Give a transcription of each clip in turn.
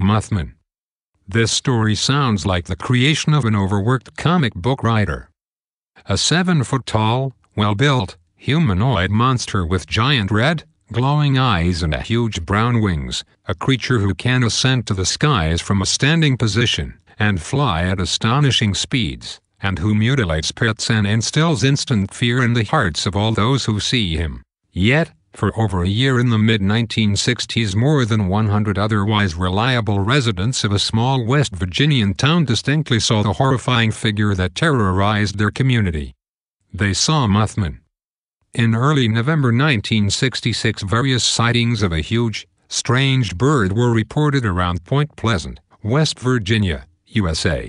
Mothman. This story sounds like the creation of an overworked comic book writer. A 7-foot-tall, well-built, humanoid monster with giant red, glowing eyes and huge brown wings, a creature who can ascend to the skies from a standing position and fly at astonishing speeds, and who mutilates pets and instills instant fear in the hearts of all those who see him. Yet, for over a year in the mid-1960s, more than 100 otherwise reliable residents of a small West Virginian town distinctly saw the horrifying figure that terrorized their community. They saw Mothman. In early November 1966, various sightings of a huge, strange bird were reported around Point Pleasant, West Virginia, USA.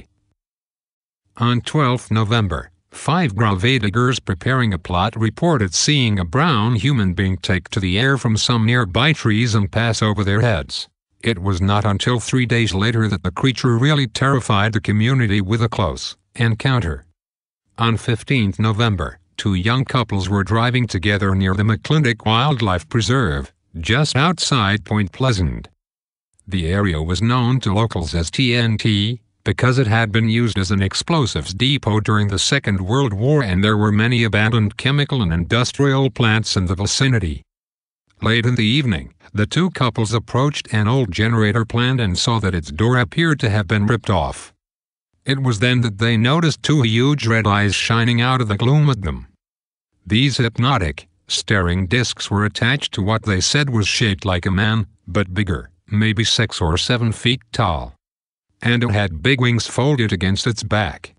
On 12 November, 5 grave diggers preparing a plot reported seeing a brown human being take to the air from some nearby trees and pass over their heads. It was not until 3 days later that the creature really terrified the community with a close encounter. On 15 November, 2 young couples were driving together near the McClintock Wildlife Preserve, just outside Point Pleasant. The area was known to locals as TNT, because it had been used as an explosives depot during the Second World War, and there were many abandoned chemical and industrial plants in the vicinity. Late in the evening, the 2 couples approached an old generator plant and saw that its door appeared to have been ripped off. It was then that they noticed 2 huge red eyes shining out of the gloom at them. These hypnotic, staring discs were attached to what they said was shaped like a man, but bigger, maybe 6 or 7 feet tall. And it had big wings folded against its back.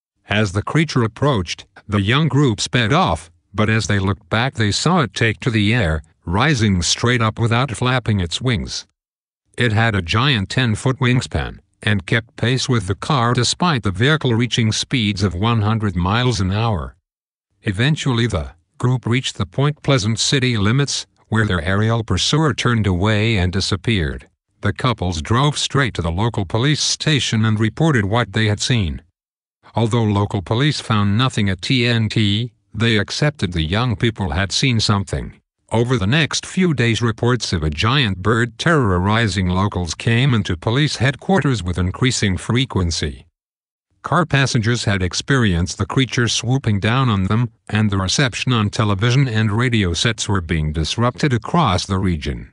As the creature approached, the young group sped off, but as they looked back they saw it take to the air, rising straight up without flapping its wings. It had a giant 10-foot wingspan, and kept pace with the car despite the vehicle reaching speeds of 100 miles an hour. Eventually the group reached the Point Pleasant city limits, where their aerial pursuer turned away and disappeared. The couples drove straight to the local police station and reported what they had seen. Although local police found nothing at TNT, they accepted the young people had seen something. Over the next few days, reports of a giant bird terrorizing locals came into police headquarters with increasing frequency. Car passengers had experienced the creature swooping down on them, and the reception on television and radio sets were being disrupted across the region.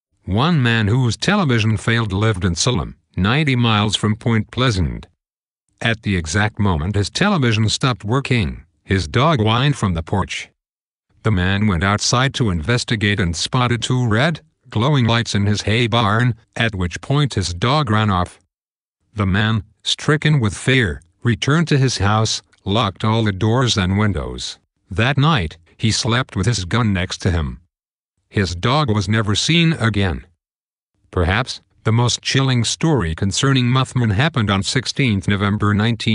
One man whose television failed lived in Salem, 90 miles from Point Pleasant. At the exact moment his television stopped working, his dog whined from the porch. The man went outside to investigate and spotted 2 red, glowing lights in his hay barn, at which point his dog ran off. The man, stricken with fear, returned to his house, locked all the doors and windows. That night, he slept with his gun next to him. His dog was never seen again. Perhaps, the most chilling story concerning Mothman happened on 16 November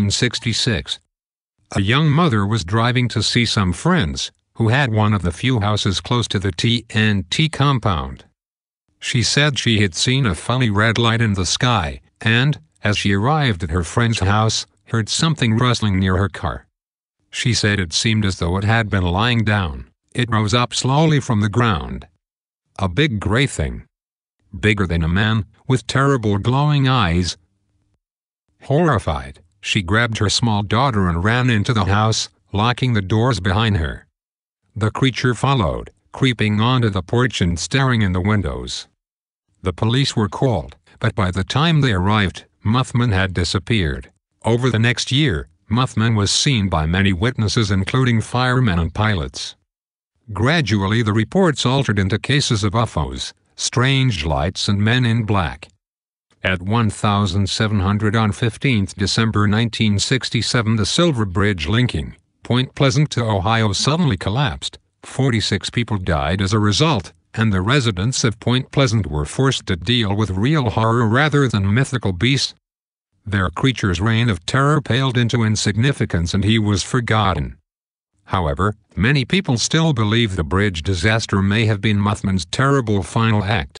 1966. A young mother was driving to see some friends, who had one of the few houses close to the TNT compound. She said she had seen a funny red light in the sky, and, as she arrived at her friend's house, heard something rustling near her car. She said it seemed as though it had been lying down. It rose up slowly from the ground. A big gray thing. Bigger than a man, with terrible glowing eyes. Horrified, she grabbed her small daughter and ran into the house, locking the doors behind her. The creature followed, creeping onto the porch and staring in the windows. The police were called, but by the time they arrived, Mothman had disappeared. Over the next year, Mothman was seen by many witnesses, including firemen and pilots. Gradually the reports altered into cases of UFOs, strange lights and men in black. At 1700 on 15 December 1967, the Silver Bridge linking Point Pleasant to Ohio suddenly collapsed. 46 people died as a result, and the residents of Point Pleasant were forced to deal with real horror rather than mythical beasts. Their creature's reign of terror paled into insignificance and he was forgotten. However, many people still believe the bridge disaster may have been Mothman's terrible final act.